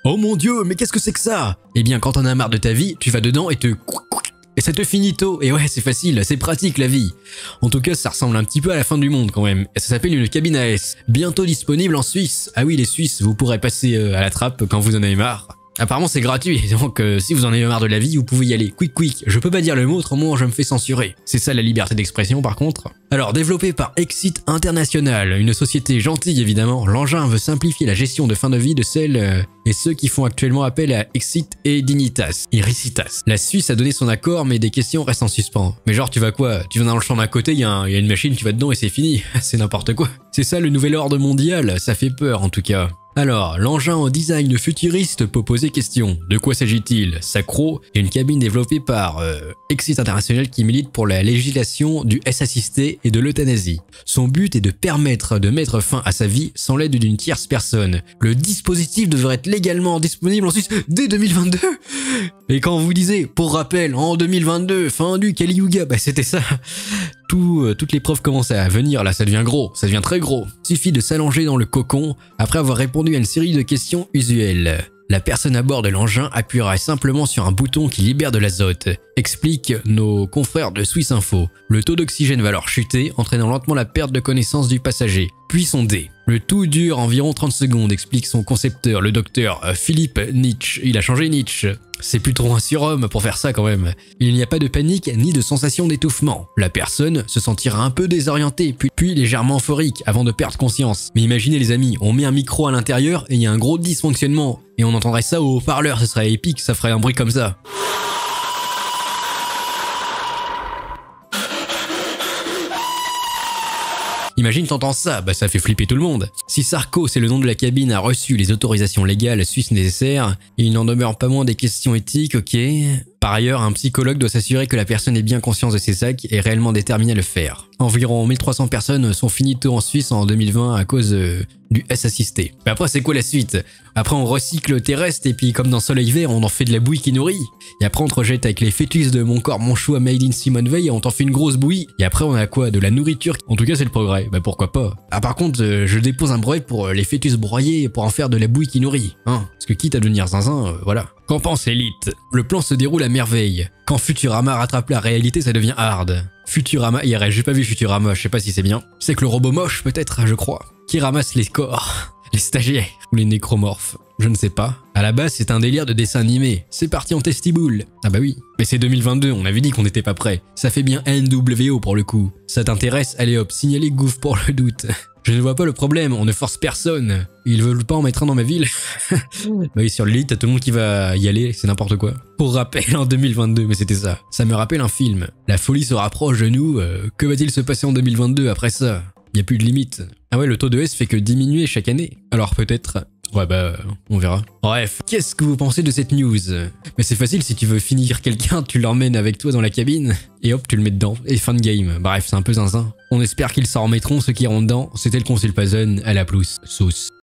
Oh mon dieu, mais qu'est-ce que c'est que ça? Eh bien, quand t'en as marre de ta vie, tu vas dedans et et ça te finito. Et ouais, c'est facile, c'est pratique la vie. En tout cas, ça ressemble un petit peu à la fin du monde quand même. Et ça s'appelle une cabine AS. Bientôt disponible en Suisse. Ah oui, les Suisses, vous pourrez passer à la trappe quand vous en avez marre. Apparemment c'est gratuit, donc si vous en avez marre de la vie, vous pouvez y aller. Quick, je peux pas dire le mot, autrement je me fais censurer. C'est ça la liberté d'expression par contre. Alors, développé par Exit International, une société gentille évidemment, l'engin veut simplifier la gestion de fin de vie de celles et ceux qui font actuellement appel à Exit et Dignitas, Iricitas. La Suisse a donné son accord, mais des questions restent en suspens. Mais genre, tu vas quoi? Tu vas dans le champ d'à côté, il y a une machine, tu vas dedans et c'est fini. C'est n'importe quoi. C'est ça le nouvel ordre mondial, ça fait peur en tout cas. Alors, l'engin en design futuriste peut poser question. De quoi s'agit-il? Sacro est une cabine développée par Exit International qui milite pour la législation du S-assisté et de l'euthanasie. Son but est de permettre de mettre fin à sa vie sans l'aide d'une tierce personne. Le dispositif devrait être légalement disponible en Suisse dès 2022. Et quand vous disiez, pour rappel, en 2022, fin du Kali Yuga, bah c'était ça. Toutes les preuves commencent à venir, là ça devient gros, ça devient très gros. Suffit de s'allonger dans le cocon après avoir répondu à une série de questions usuelles. La personne à bord de l'engin appuiera simplement sur un bouton qui libère de l'azote, expliquent nos confrères de Swiss Info. Le taux d'oxygène va alors chuter, entraînant lentement la perte de connaissance du passager, puis sonder. Le tout dure environ 30 secondes, explique son concepteur, le docteur Philippe Nietzsche. Il a changé Nietzsche. C'est plus trop un surhomme pour faire ça quand même. Il n'y a pas de panique ni de sensation d'étouffement. La personne se sentira un peu désorientée, puis légèrement euphorique avant de perdre conscience. Mais imaginez les amis, on met un micro à l'intérieur et il y a un gros dysfonctionnement. Et on entendrait ça au haut-parleur, ce serait épique, ça ferait un bruit comme ça. Imagine t'entends ça, bah ça fait flipper tout le monde. Si Sarko, c'est le nom de la cabine, a reçu les autorisations légales suisses nécessaires, il n'en demeure pas moins des questions éthiques, ok. Par ailleurs, un psychologue doit s'assurer que la personne ait bien conscience de ses actes et est réellement déterminée à le faire. Environ 1300 personnes sont finito en Suisse en 2020 à cause du S-assisté. Mais après, c'est quoi la suite? Après, on recycle tes restes et puis comme dans Soleil Vert, on en fait de la bouillie qui nourrit. Et après, on te rejette avec les fœtus de Mon corps, mon choix made in Simone Veil et on t'en fait une grosse bouillie. Et après, on a quoi? De la nourriture. En tout cas, c'est le progrès. Bah pourquoi pas. Ah par contre, je dépose un brevet pour les fœtus broyés pour en faire de la bouillie qui nourrit. Hein? Parce que quitte à devenir zinzin, voilà. Qu'en pense Elite? Le plan se déroule à merveille. Quand Futurama rattrape la réalité, ça devient hard. Futurama IRL, j'ai pas vu Futurama, je sais pas si c'est bien. C'est que le robot moche, peut-être, je crois, qui ramasse les corps, les stagiaires ou les nécromorphes. Je ne sais pas. À la base, c'est un délire de dessin animé. C'est parti en testiboule. Ah bah oui. Mais c'est 2022, on avait dit qu'on n'était pas prêt. Ça fait bien NWO pour le coup. Ça t'intéresse? Allez hop, signalez Gouffre pour le doute. Je ne vois pas le problème, on ne force personne. Ils veulent pas en mettre un dans ma ville. Bah oui, sur l'élite, t'as tout le monde qui va y aller, c'est n'importe quoi. Pour rappel, en 2022, mais c'était ça. Ça me rappelle un film. La folie se rapproche de nous, que va-t-il se passer en 2022 après ça? Y a plus de limite. Ah ouais, le taux de S fait que diminuer chaque année. Alors peut-être... Ouais bah, on verra. Bref, qu'est-ce que vous pensez de cette news? Mais c'est facile, si tu veux finir quelqu'un, tu l'emmènes avec toi dans la cabine, et hop, tu le mets dedans, et fin de game. Bref, c'est un peu zinzin. On espère qu'ils s'en remettront, ceux qui iront dedans. C'était le Consul Pazon, à la plus, sauce.